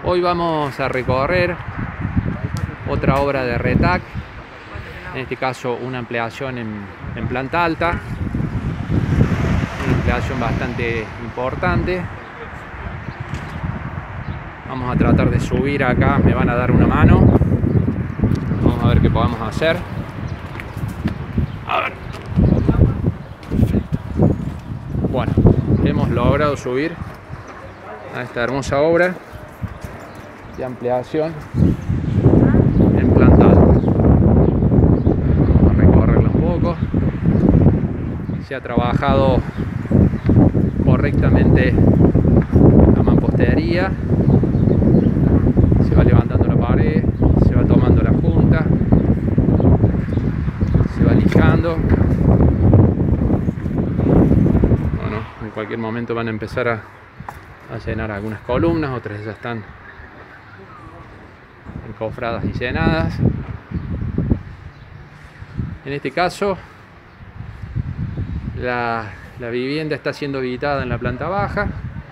Hoy vamos a recorrer otra obra de RETAC, en este caso una ampliación en planta alta, una ampliación bastante importante. Vamos a tratar de subir acá, me van a dar una mano. Vamos a ver qué podemos hacer. A ver. Bueno, hemos logrado subir a esta hermosa obra de ampliación en planta alta. Vamos a recorrerla un poco. Se ha trabajado correctamente la mampostería. Se va levantando la pared, se va tomando la junta, se va lijando. Bueno, en cualquier momento van a empezar a llenar algunas columnas, otras ya están encofradas y llenadas. En este caso la vivienda está siendo habitada en la planta baja,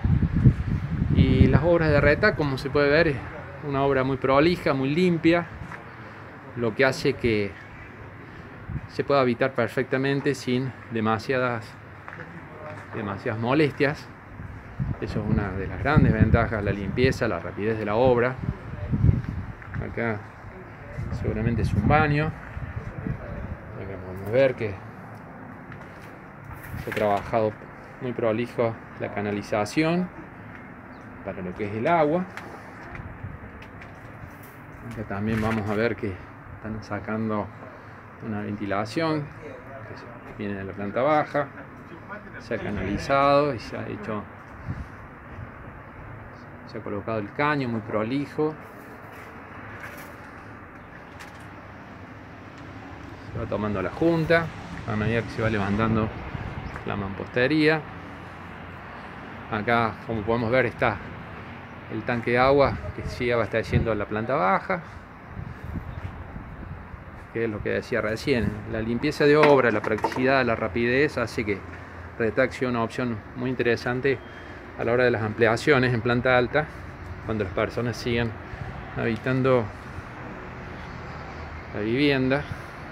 y las obras de RETAC, como se puede ver, es una obra muy prolija, muy limpia, lo que hace que se pueda habitar perfectamente sin demasiadas molestias. Eso es una de las grandes ventajas: la limpieza, la rapidez de la obra. Acá seguramente es un baño. Acá podemos ver que se ha trabajado muy prolijo la canalización para lo que es el agua. Acá también vamos a ver que están sacando una ventilación que viene de la planta baja. Se ha canalizado y se ha colocado el caño muy prolijo. Se va tomando la junta a medida que se va levantando la mampostería. Acá, como podemos ver, está el tanque de agua que sigue abasteciendo la planta baja, que es lo que decía recién. La limpieza de obra, la practicidad, la rapidez hace que RETAC sea una opción muy interesante a la hora de las ampliaciones en planta alta, cuando las personas siguen habitando la vivienda.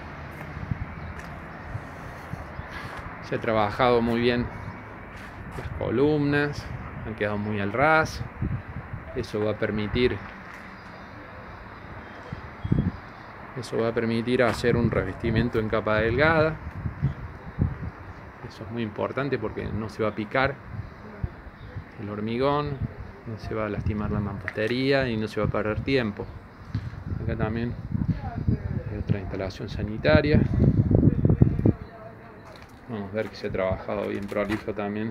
Se ha trabajado muy bien las columnas, han quedado muy al ras. Eso va a permitir hacer un revestimiento en capa delgada. Eso es muy importante porque no se va a picar el hormigón, no se va a lastimar la mampostería y no se va a perder tiempo. Acá también hay otra instalación sanitaria. Vamos a ver que se ha trabajado bien prolijo también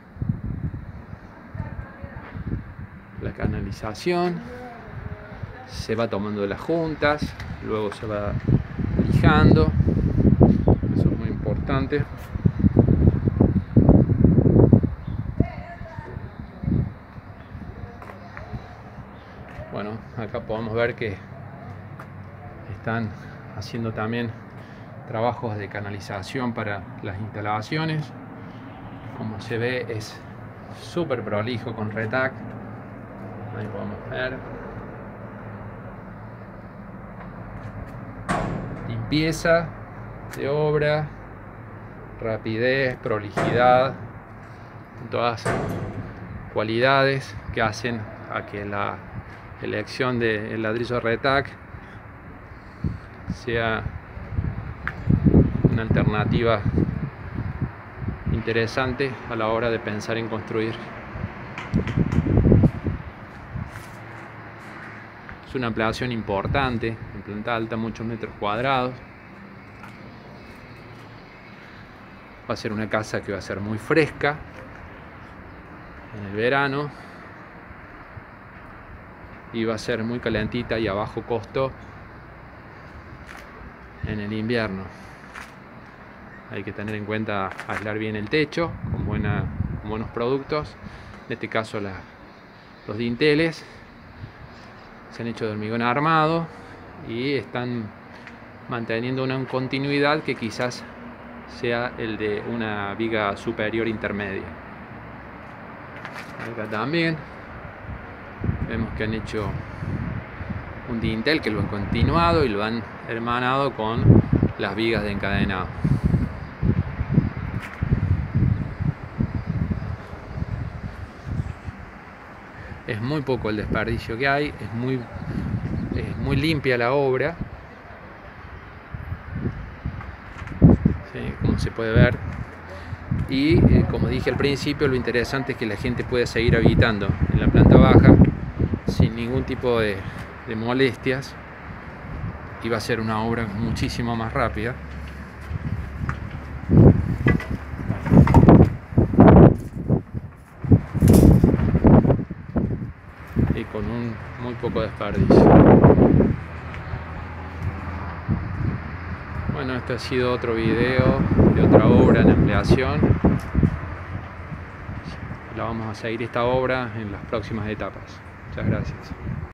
la canalización. Se va tomando las juntas, luego se va lijando. Eso es muy importante. Bueno, acá podemos ver que están haciendo también trabajos de canalización para las instalaciones. Como se ve, es súper prolijo con RETAC. Ahí podemos ver. Limpieza de obra, rapidez, prolijidad, todas cualidades que hacen a que la elección del ladrillo RETAC sea una alternativa interesante a la hora de pensar en construir. Es una ampliación importante en planta alta, muchos metros cuadrados. Va a ser una casa que va a ser muy fresca en el verano y va a ser muy calentita y a bajo costo en el invierno. Hay que tener en cuenta aislar bien el techo con buenos productos. En este caso los dinteles se han hecho de hormigón armado y están manteniendo una continuidad que quizás sea el de una viga superior intermedia. Acá también Vemos que han hecho un dintel que lo han continuado y lo han hermanado con las vigas de encadenado. Es muy poco el desperdicio que hay, es muy limpia la obra, ¿sí? Como se puede ver. Y como dije al principio, lo interesante es que la gente puede seguir habitando en la planta baja sin ningún tipo de molestias, y va a ser una obra muchísimo más rápida. Y con un muy poco desperdicio. Bueno, este ha sido otro video de otra obra en ampliación. La vamos a seguir esta obra en las próximas etapas. Muchas gracias.